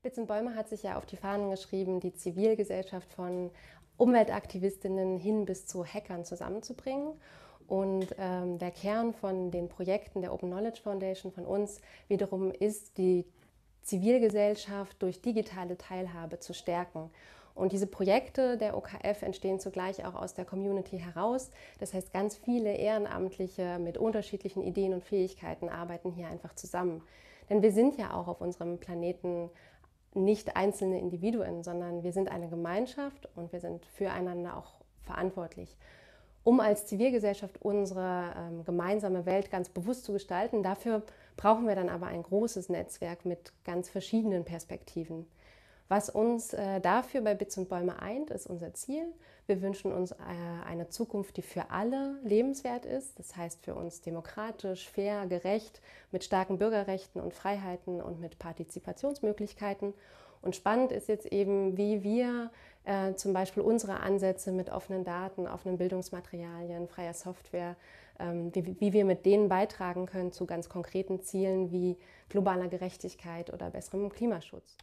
Bits und Bäume hat sich ja auf die Fahnen geschrieben, die Zivilgesellschaft von Umweltaktivistinnen hin bis zu Hackern zusammenzubringen. Und der Kern von den Projekten der Open Knowledge Foundation von uns wiederum ist, die Zivilgesellschaft durch digitale Teilhabe zu stärken. Und diese Projekte der OKF entstehen zugleich auch aus der Community heraus. Das heißt, ganz viele Ehrenamtliche mit unterschiedlichen Ideen und Fähigkeiten arbeiten hier einfach zusammen. Denn wir sind ja auch auf unserem Planeten nicht einzelne Individuen, sondern wir sind eine Gemeinschaft und wir sind füreinander auch verantwortlich. Um als Zivilgesellschaft unsere gemeinsame Welt ganz bewusst zu gestalten, dafür brauchen wir dann aber ein großes Netzwerk mit ganz verschiedenen Perspektiven. Was uns dafür bei Bits und Bäume eint, ist unser Ziel. Wir wünschen uns eine Zukunft, die für alle lebenswert ist. Das heißt für uns demokratisch, fair, gerecht, mit starken Bürgerrechten und Freiheiten und mit Partizipationsmöglichkeiten. Und spannend ist jetzt eben, wie wir zum Beispiel unsere Ansätze mit offenen Daten, offenen Bildungsmaterialien, freier Software, wie wir mit denen beitragen können zu ganz konkreten Zielen wie globaler Gerechtigkeit oder besserem Klimaschutz.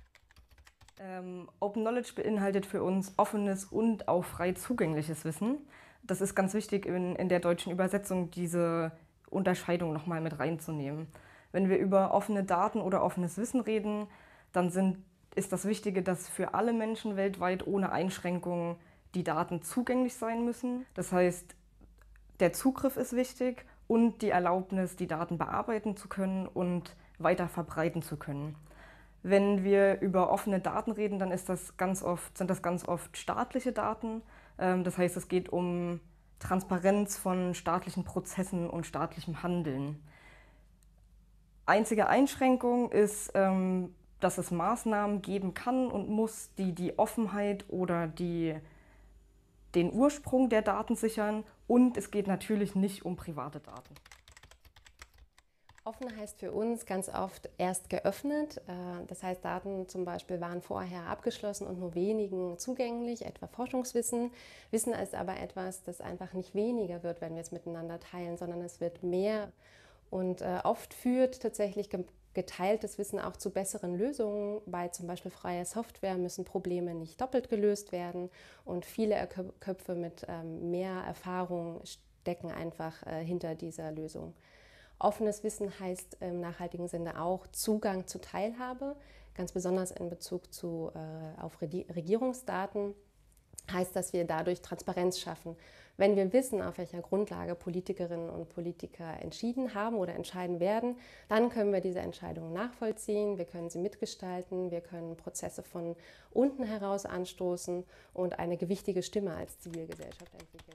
Open Knowledge beinhaltet für uns offenes und auch frei zugängliches Wissen. Das ist ganz wichtig in der deutschen Übersetzung, diese Unterscheidung nochmal mit reinzunehmen. Wenn wir über offene Daten oder offenes Wissen reden, dann ist das Wichtige, dass für alle Menschen weltweit ohne Einschränkungen die Daten zugänglich sein müssen. Das heißt, der Zugriff ist wichtig und die Erlaubnis, die Daten bearbeiten zu können und weiter verbreiten zu können. Wenn wir über offene Daten reden, dann sind das ganz oft staatliche Daten. Das heißt, es geht um Transparenz von staatlichen Prozessen und staatlichem Handeln. Einzige Einschränkung ist, dass es Maßnahmen geben kann und muss, die die Offenheit oder den Ursprung der Daten sichern. Und es geht natürlich nicht um private Daten. Offen heißt für uns ganz oft erst geöffnet. Das heißt, Daten zum Beispiel waren vorher abgeschlossen und nur wenigen zugänglich, etwa Forschungswissen. Wissen ist aber etwas, das einfach nicht weniger wird, wenn wir es miteinander teilen, sondern es wird mehr. Und oft führt tatsächlich geteiltes Wissen auch zu besseren Lösungen. Bei zum Beispiel freier Software müssen Probleme nicht doppelt gelöst werden und viele Köpfe mit mehr Erfahrung stecken einfach hinter dieser Lösung. Offenes Wissen heißt im nachhaltigen Sinne auch Zugang zu Teilhabe, ganz besonders in Bezug auf Regierungsdaten heißt, dass wir dadurch Transparenz schaffen. Wenn wir wissen, auf welcher Grundlage Politikerinnen und Politiker entschieden haben oder entscheiden werden, dann können wir diese Entscheidungen nachvollziehen, wir können sie mitgestalten, wir können Prozesse von unten heraus anstoßen und eine gewichtige Stimme als Zivilgesellschaft entwickeln.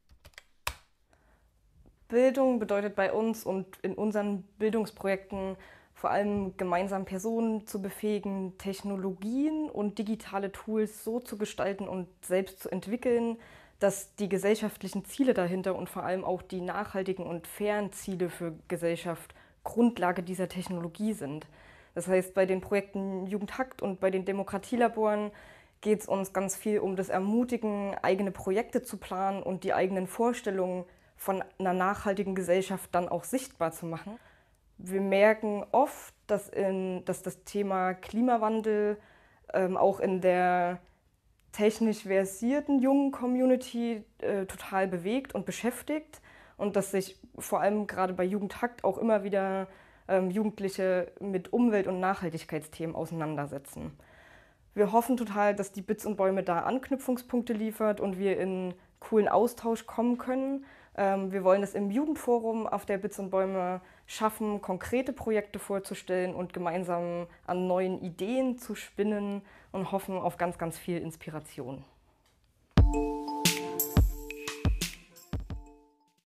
Bildung bedeutet bei uns und in unseren Bildungsprojekten vor allem gemeinsam Personen zu befähigen, Technologien und digitale Tools so zu gestalten und selbst zu entwickeln, dass die gesellschaftlichen Ziele dahinter und vor allem auch die nachhaltigen und fairen Ziele für Gesellschaft Grundlage dieser Technologie sind. Das heißt, bei den Projekten Jugendhackt und bei den Demokratielaboren geht es uns ganz viel um das Ermutigen, eigene Projekte zu planen und die eigenen Vorstellungen von einer nachhaltigen Gesellschaft dann auch sichtbar zu machen. Wir merken oft, dass das Thema Klimawandel auch in der technisch versierten jungen Community total bewegt und beschäftigt und dass sich vor allem gerade bei Jugendhackt auch immer wieder Jugendliche mit Umwelt- und Nachhaltigkeitsthemen auseinandersetzen. Wir hoffen total, dass die Bits und Bäume da Anknüpfungspunkte liefert und wir in coolen Austausch kommen können. Wir wollen es im Jugendforum auf der Bits und Bäume schaffen, konkrete Projekte vorzustellen und gemeinsam an neuen Ideen zu spinnen und hoffen auf ganz, ganz viel Inspiration.